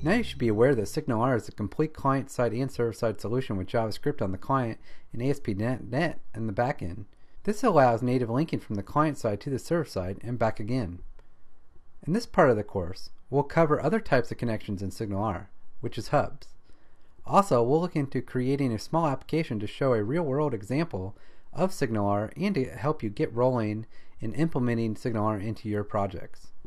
Now you should be aware that SignalR is a complete client-side and server-side solution with JavaScript on the client and ASP.NET in the backend. This allows native linking from the client side to the server side and back again. In this part of the course, we'll cover other types of connections in SignalR, which is hubs. Also, we'll look into creating a small application to show a real-world example of SignalR and to help you get rolling in implementing SignalR into your projects.